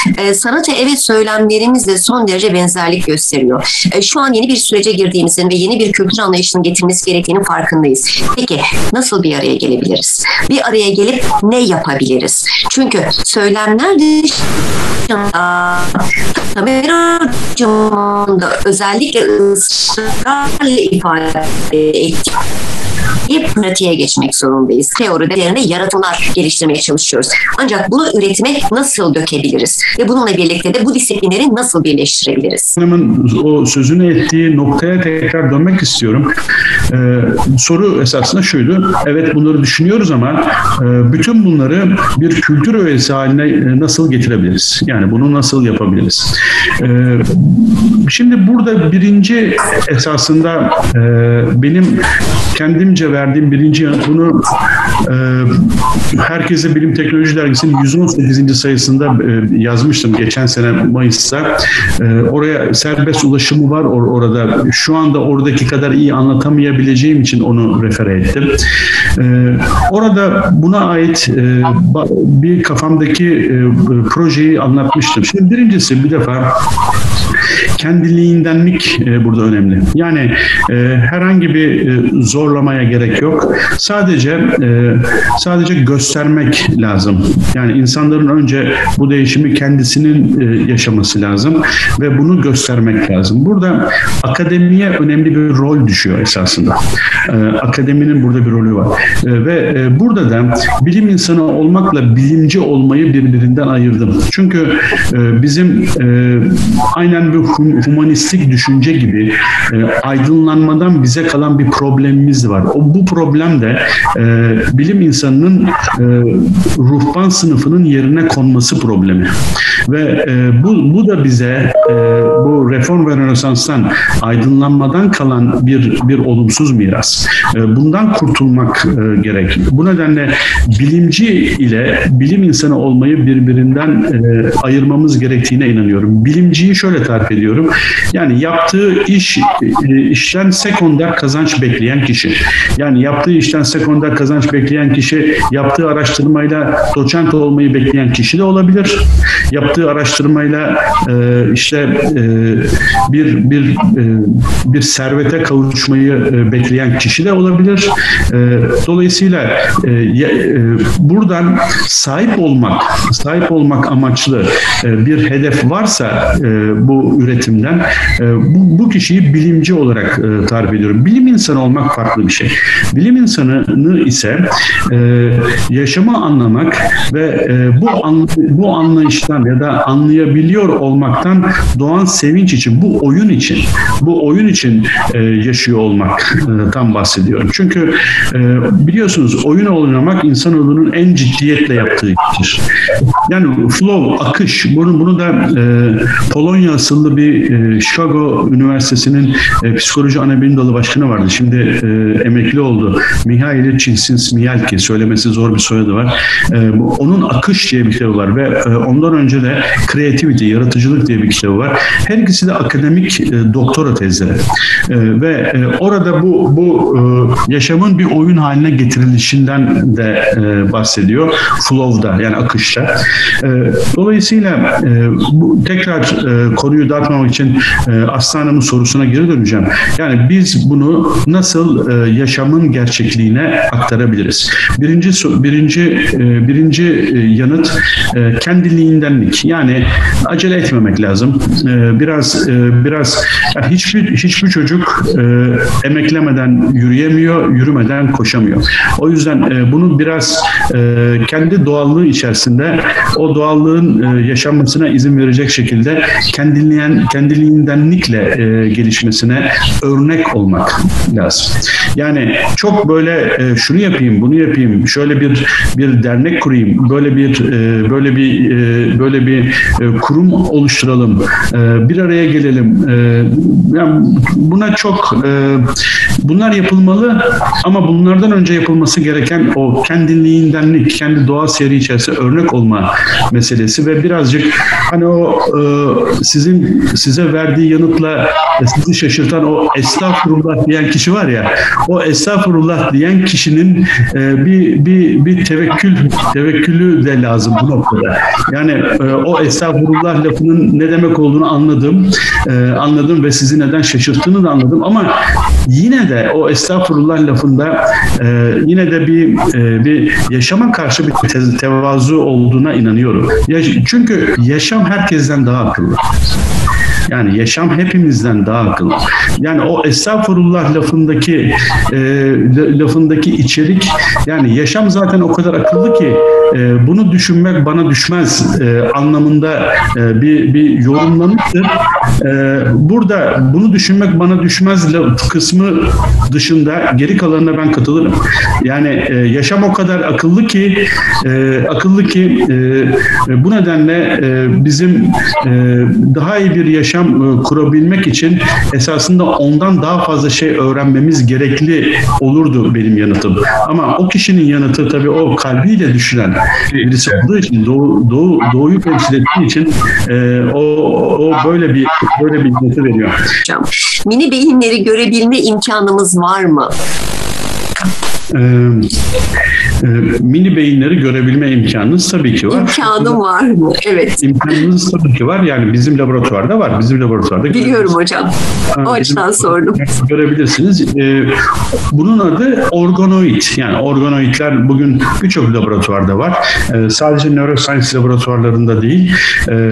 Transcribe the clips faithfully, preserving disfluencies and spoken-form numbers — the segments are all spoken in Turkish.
E, sanata evet söylemlerimizle son derece benzerlik gösteriyor. E, şu an yeni bir sürece girdiğimizin ve yeni bir kültür anlayışının getirmesi gerektiğinin farkındayız. Peki nasıl bir araya gelebiliriz? Bir araya gelip ne yapabiliriz? Çünkü söylemler dışında Tamer Hocam'ın da özellikle ısrarla ifade ettiği pratiğe geçmek zorundayız. Teoride yerine yaratımlar geliştirmeye çalışıyoruz. Ancak bunu üretime nasıl dökebiliriz? Ve bununla birlikte de bu disiplinleri nasıl birleştirebiliriz? Hanımın o sözünü ettiği noktaya tekrar dönmek istiyorum. Ee, soru esasında şuydu. Evet bunları düşünüyoruz ama e, bütün bunları bir kültür öğesi haline e, nasıl getirebiliriz? Yani bunu nasıl yapabiliriz? Ee, şimdi burada birinci esasında e, benim kendimce verdiğim birinci yanıt bunu e, Herkese Bilim Teknoloji Dergisi'nin yüz on sekizinci sayısında e, yazmıştım geçen sene Mayıs'ta. E, oraya serbest ulaşımı var or- orada. Şu anda oradaki kadar iyi anlatamayabileceğim için onu refere ettim. E, orada buna ait e, bir kafamdaki e, projeyi anlatmıştım. Şimdi birincisi bir defa kendiliğindenlik e, burada önemli. Yani e, herhangi bir e, zorlamaya gerek yok. Sadece e, sadece göstermek lazım. Yani insanların önce bu değişimi kendisinin e, yaşaması lazım ve bunu göstermek lazım. Burada akademiye önemli bir rol düşüyor esasında. E, akademinin burada bir rolü var. E, ve e, burada da bilim insanı olmakla bilimci olmayı birbirinden ayırdım. Çünkü e, bizim e, aynen bir humanistik düşünce gibi e, aydınlanmadan bize kalan bir problemimiz var. O bu problem de e, bilim insanının e, ruhban sınıfının yerine konması problemi. Ve e, bu bu da bize e, bu reform ve rönesanstan aydınlanmadan kalan bir bir olumsuz miras. E, bundan kurtulmak e, gerek. Bu nedenle bilimci ile bilim insanı olmayı birbirinden e, ayırmamız gerektiğine inanıyorum. Bilimciyi şöyle tarif ediyorum. Yani yaptığı iş işten sekonder kazanç bekleyen kişi. Yani yaptığı işten sekonder kazanç bekleyen kişi yaptığı araştırmayla doçent olmayı bekleyen kişi de olabilir. Yaptığı araştırmayla e, işte e, bir bir e, bir servete kavuşmayı e, bekleyen kişi de olabilir. E, dolayısıyla e, e, buradan sahip olmak, sahip olmak amaçlı e, bir hedef varsa e, bu üretimden e, bu, bu kişiyi bilimci olarak e, tarif ediyorum. Bilim insanı olmak farklı bir şey. Bilim insanını ise e, yaşamı anlamak ve e, bu anla, bu anlayıştan ya da anlayabiliyor olmaktan doğan sevinç için, bu oyun için, bu oyun için e, yaşıyor olmaktan bahsediyorum. Çünkü e, biliyorsunuz oyun oynamak insanoğlunun en ciddiyetle yaptığı iştir. Yani flow, akış, bunu bunu da e, Polonya asıllı bir e, Chicago Üniversitesi'nin e, psikoloji anabilim dalı başkanı vardı. Şimdi e, emekli oldu. Mihail Csikszentmihalyi, söylemesi zor bir soyadı var. E, onun Akış diye bir kitabı var ve e, ondan önce de Creativity, yaratıcılık diye bir kitabı var. Her ikisi de akademik e, doktora tezleri. E, ve e, orada bu bu e, yaşamın bir oyun haline getirilişinden de e, bahsediyor. Flow'da, yani akışta. E, dolayısıyla e, bu, tekrar e, konuyu dağıtmamak için e, Aslı Hanım'ın sorusuna geri döneceğim. Yani biz bunu nasıl e, yaşamın gerçekliğine aktarabiliriz? Birinci birinci e, birinci e, yanıt e, kendiliğindenlik. Yani acele etmemek lazım. E, biraz e, biraz yani hiçbir hiçbir çocuk e, emeklemeden yürüyemiyor, yürümeden koşamıyor. O yüzden e, bunu biraz e, kendi doğallığı içerisinde o doğallığın e, yaşanmasına izin verecek şekilde kendiliğinden kendiliğindenlikle e, gelişmesine örnek olmak lazım. Yani çok böyle e, şunu yapayım, bunu yapayım, şöyle bir bir dernek kurayım, böyle bir e, böyle bir e, böyle bir e, kurum oluşturalım, e, bir araya gelelim. E, yani buna çok e, bunlar yapılmalı ama bunlardan önce yapılması gereken o kendiliğindenlik, kendi doğal seyri içerisinde örnek olma meselesi ve birazcık hani o e, sizin size verdiği yanıtla sizi şaşırtan o estağfurullah diyen kişi var ya, o estağfurullah diyen kişinin e, bir bir bir tevekkül tevekkülü de lazım bu noktada. Yani e, o estağfurullah lafının ne demek olduğunu anladım. E, anladım ve sizi neden şaşırttığını da anladım, ama yine de o estağfurullah lafında e, yine de bir e, bir yaşama karşı bir te- tevazu olduğuna inanıyorum. Ya, çünkü yaşam herkesten daha akıllı. Yani yaşam hepimizden daha akıllı. Yani o estağfurullah lafındaki e, lafındaki içerik, yani yaşam zaten o kadar akıllı ki e, bunu düşünmek bana düşmez e, anlamında e, bir bir yorumlamıştır. E, burada bunu düşünmek bana düşmez kısmı dışında geri kalanına ben katılırım. Yani e, yaşam o kadar akıllı ki e, akıllı ki e, bu nedenle e, bizim e, daha iyi bir yaşam kurabilmek için esasında ondan daha fazla şey öğrenmemiz gerekli olurdu benim yanıtım. Ama o kişinin yanıtı tabii o kalbiyle düşünen birisi olduğu için, doğu, doğu, doğuyu temsil ettiği için e, o, o böyle bir böyle bir yanıtı veriyor. Hocam, mini beyinleri görebilme imkanımız var mı? Ee, e, mini beyinleri görebilme imkanınız tabii ki var. İmkanım var mı? Evet. İmkanınız tabii ki var. Yani bizim laboratuvarda var. Bizim laboratuvarda biliyorum hocam. O açıdan sordum. Görebilirsiniz. Ee, bunun adı organoid. Yani organoidler bugün birçok laboratuvarda var. Ee, sadece neuroscience laboratuvarlarında değil, e,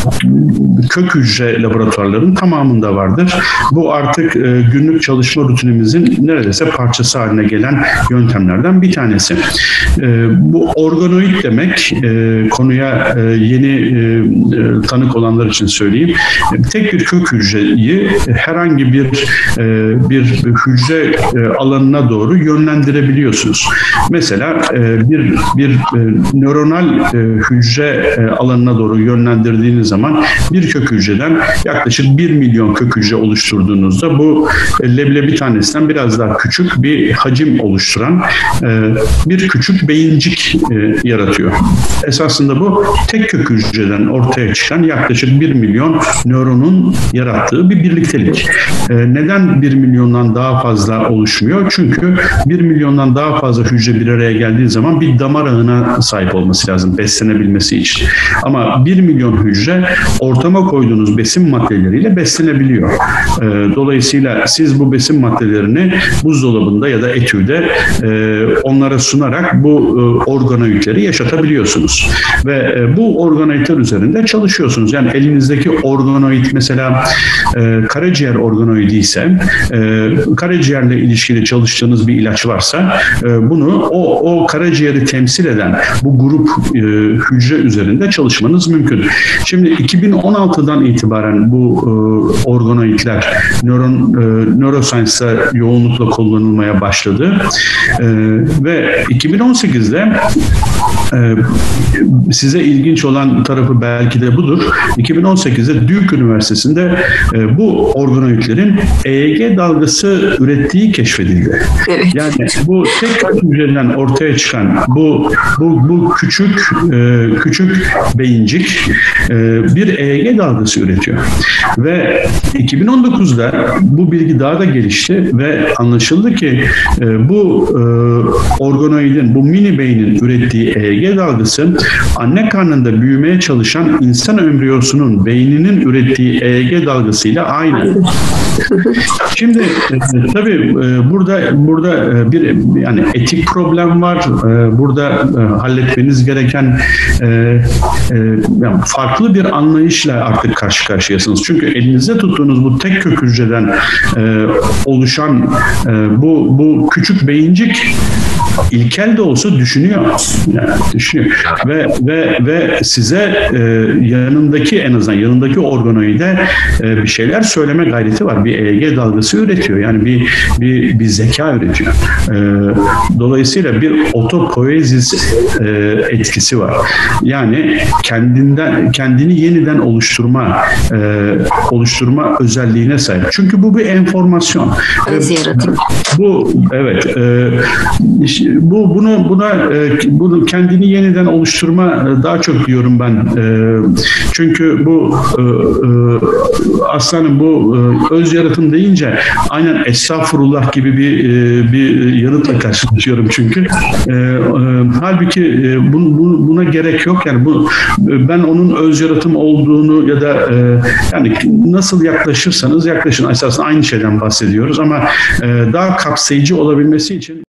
kök hücre laboratuvarlarının tamamında vardır. Bu artık e, günlük çalışma rutinimizin neredeyse parçası haline gelen yöntemlerden bir tanesi. E, bu organoid demek, e, konuya e, yeni e, tanık olanlar için söyleyeyim. E, tek bir kök hücreyi herhangi bir e, bir hücre e, alanına doğru yönlendirebiliyorsunuz. Mesela e, bir bir e, nöronal e, hücre e, alanına doğru yönlendirdiğiniz zaman bir kök hücreden yaklaşık bir milyon kök hücre oluşturduğunuzda bu e, leblebi tanesinden biraz daha küçük bir hacim oluşturan e, bir küçük beyincik e, yaratıyor. Esasında bu tek kök hücreden ortaya çıkan yaklaşık bir milyon nöronun yarattığı bir birliktelik. E, neden bir milyondan daha fazla oluşmuyor? Çünkü bir milyondan daha fazla hücre bir araya geldiği zaman bir damar ağına sahip olması lazım beslenebilmesi için. Ama bir milyon hücre ortama koyduğunuz besin maddeleriyle beslenebiliyor. E, dolayısıyla siz bu besin maddelerini buzdolabında ya da etüde e, onlara sunarak bu e, organoidleri yaşatabiliyorsunuz. Ve e, bu organoidler üzerinde çalışıyorsunuz. Yani elinizdeki organoid mesela e, karaciğer organoidi ise, e, karaciğerle ilişkili çalıştığınız bir ilaç varsa e, bunu o, o karaciğeri temsil eden bu grup e, hücre üzerinde çalışmanız mümkün. Şimdi iki bin on altıdan itibaren bu e, organoidler nöron, e, neuroscience'da yoğunlukla kullanılmaya başladı. E, ve iki bin on sekizde e, size ilginç olan tarafı belki de budur. iki bin on sekizde Duke Üniversitesi'nde e, bu organoidlerin E E G dalgası ürettiği keşfedildi. Evet. Yani bu tek hücreden ortaya çıkan bu bu bu küçük e, küçük beyincik e, bir E E G dalgası üretiyor. Ve iki bin on dokuzda bu bilgi daha da gelişti ve anlaşıldı ki e, bu e, organoidin, bu mini beynin ürettiği E E G dalgası anne karnında büyümeye çalışan insan embriyosunun beyninin ürettiği E E G dalgasıyla aynı. Şimdi e, tabii e, burada burada e, bir yani etik problem var. E, burada e, halletmeniz gereken e, e, yani farklı bir anlayışla artık karşı karşıyasınız. Çünkü elinizde tuttuğunuz bu tek kök hücreden e, oluşan e, bu bu küçük beyincik ilkel de olsa düşünüyor. Yani düşünüyor. Ve ve ve size e, yanındaki en azından yanındaki organoide e, bir şeyler söyleme gayreti var. Bir E E G dalgası üretiyor. Yani bir bir bir zeka üretiyor. E, dolayısıyla bir otopoezis e, etkisi var. Yani kendinden kendini yeniden oluşturma e, oluşturma özelliğine sahip. Çünkü bu bir enformasyon. Öz yaratım. Bu evet e, bu bunu buna e, bunu kendini yeniden oluşturma e, daha çok diyorum ben. E, çünkü bu e, e, aslanım bu e, öz yaratım deyince aynen estağfurullah gibi bir e, bir yanıtla karşılaşıyorum çünkü. E, e, halbuki e, bu, bu, buna gerek yok. Yani bu ben onun öz yaratım olduğunu ya da e, yani nasıl yaklaşırsanız yaklaşın, esasında aynı şeyden bahsediyoruz ama e, daha kapsayıcı olabilmesi için